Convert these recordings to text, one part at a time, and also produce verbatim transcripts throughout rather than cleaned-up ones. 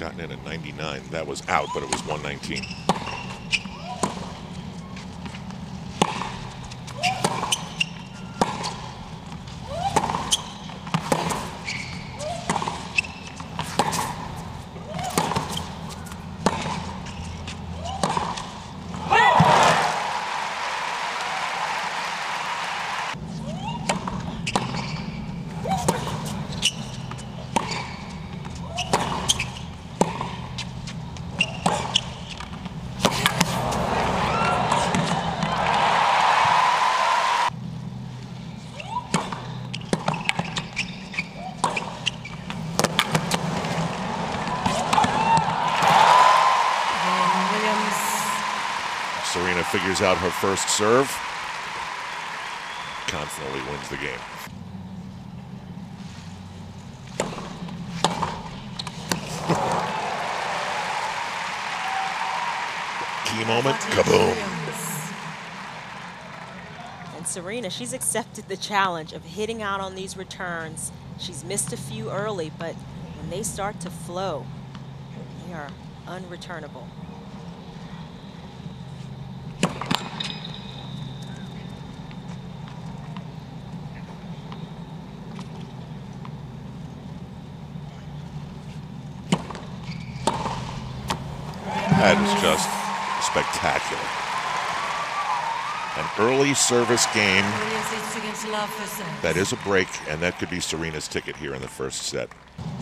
gotten in a ninety-nine. That was out, but it was one nineteen. Serena figures out her first serve. Confidently wins the game. Key moment, kaboom. And Serena, she's accepted the challenge of hitting out on these returns. She's missed a few early, but when they start to flow, they are unreturnable. That is just spectacular. An early service game. That is a break, and that could be Serena's ticket here in the first set.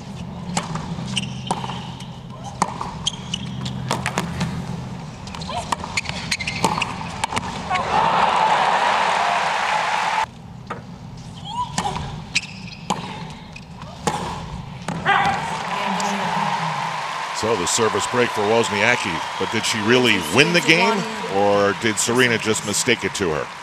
So the service break for Wozniacki, but did she really win the game, or did Serena just mistake it to her?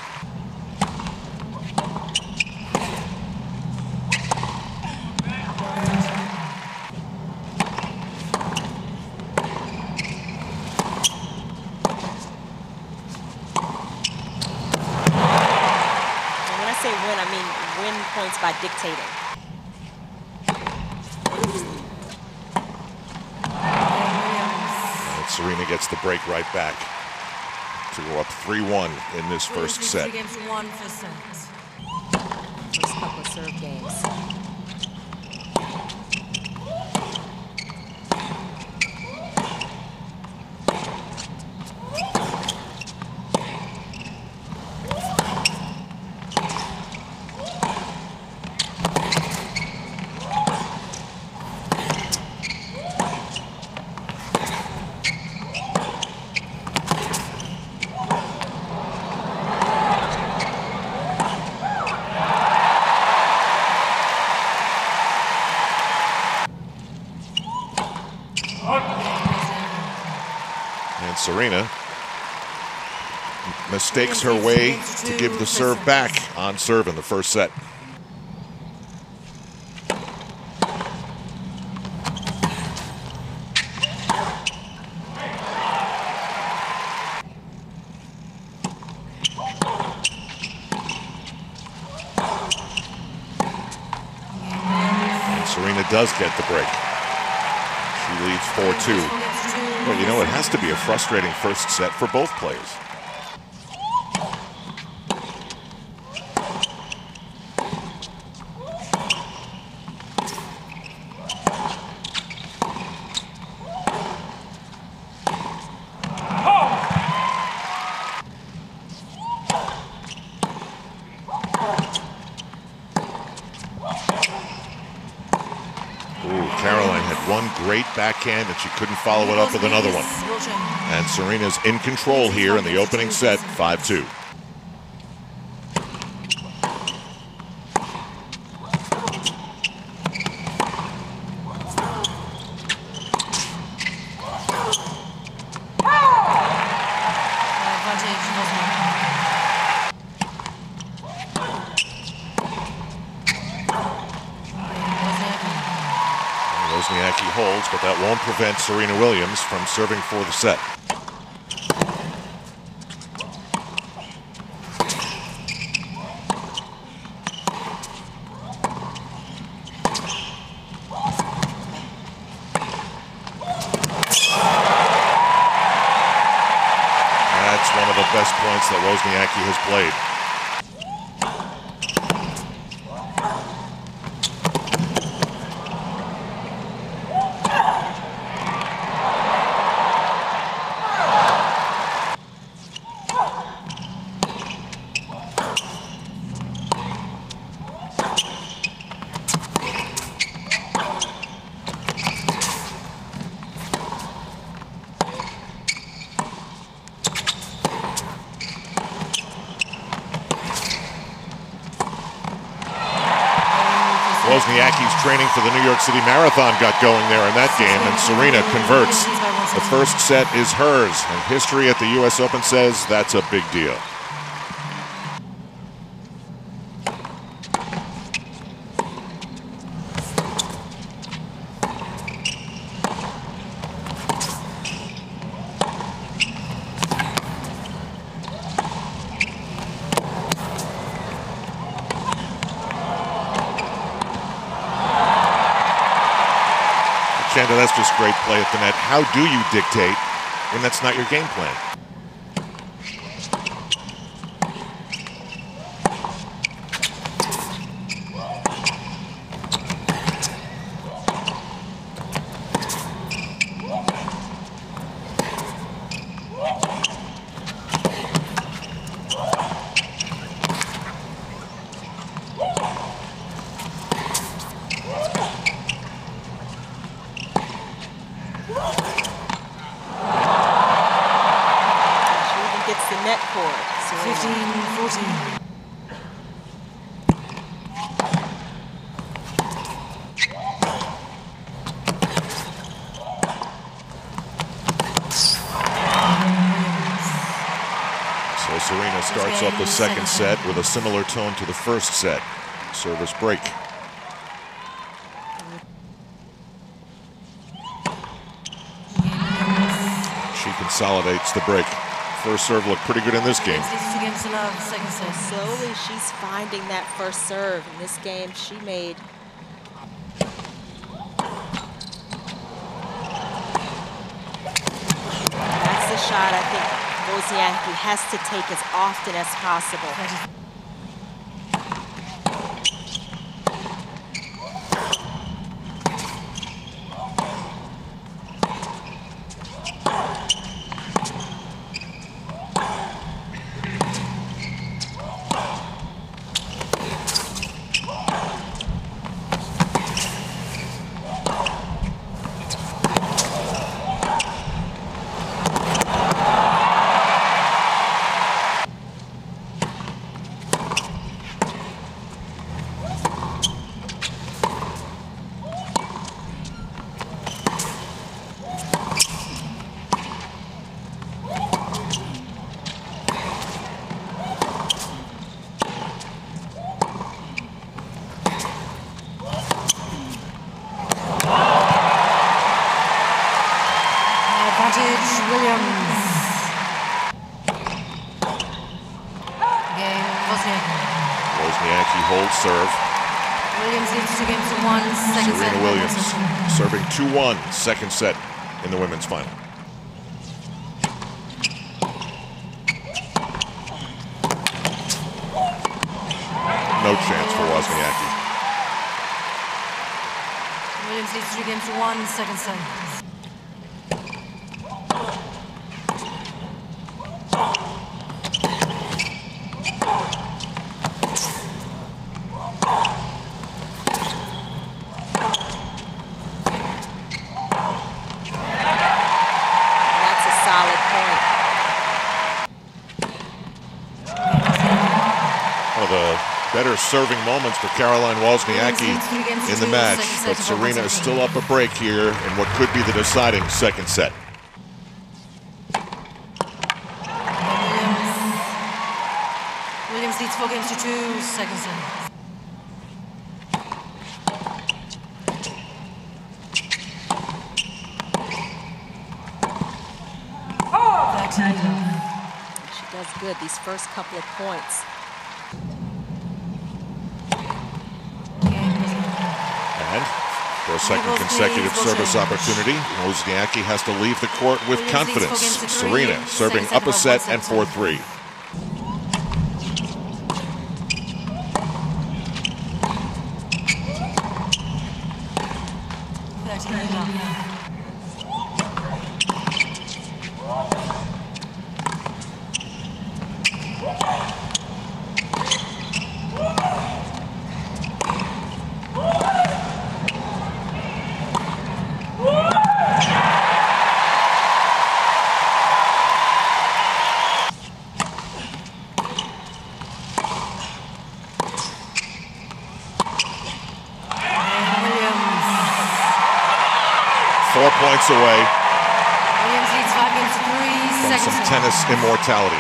And when I say win, I mean win points by dictating. Serena gets the break right back to go up three one in this first set. First couple of serve games. And Serena mistakes her way to give the serve back on serve in the first set. And Serena does get the break. She leads four two. Well, you know, it has to be a frustrating first set for both players. Caroline had one great backhand and she couldn't follow it up with another one. And Serena's in control here in the opening set, five two. Wozniacki holds, but that won't prevent Serena Williams from serving for the set. That's one of the best points that Wozniacki has played. Wozniacki's training for the New York City Marathon got going there in that game, and Serena converts. The first set is hers, and history at the U S Open says that's a big deal. Chanda, that's just great play at the net. How do you dictate when that's not your game plan? The net cord. fifteen fourteen. So Serena starts off the second set with a similar tone to the first set. Service break. She consolidates the break. First serve looked pretty good in this game. Slowly, she's finding that first serve. In this game, she made that's the shot I think Wozniacki has to take as often as possible. Williams. Game Wozniacki. Wozniacki holds serve. Williams leads two games to one. Second set. Serena Williams serving two one, second set in the women's final. No chance for Wozniacki. Williams leads three games to one. Second set. Better serving moments for Caroline Wozniacki in the match, but Serena is still up a break here in what could be the deciding second set. Williams, Williams leads four games to two, second set. She does good these first couple of points. And For a second consecutive service opportunity, Wozniacki has to leave the court with confidence. Serena serving up a set and four three. Four points away Williams leads five games to three. from Second some set. tennis immortality.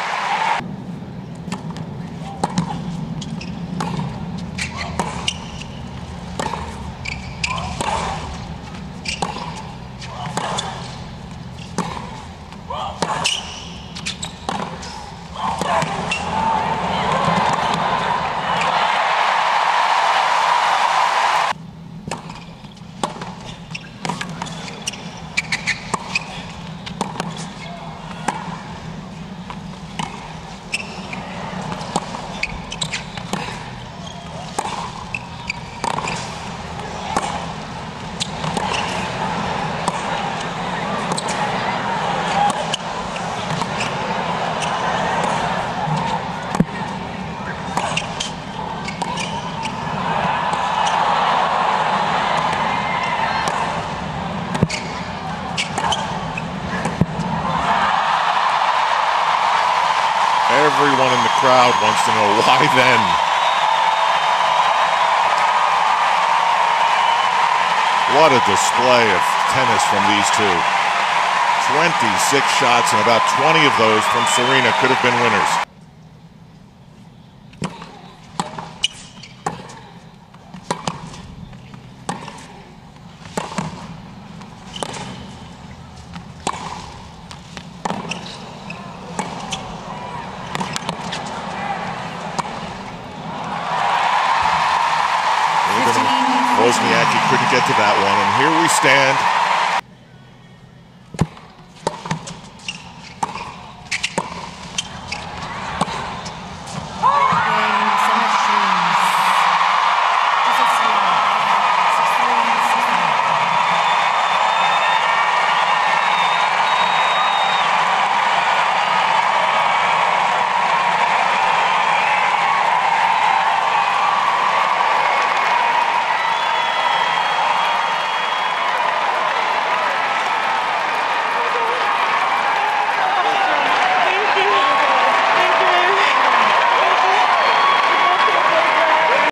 Everyone in the crowd wants to know why then. What a display of tennis from these two. twenty-six shots, and about twenty of those from Serena could have been winners. Wozniacki couldn't get to that one, and here we stand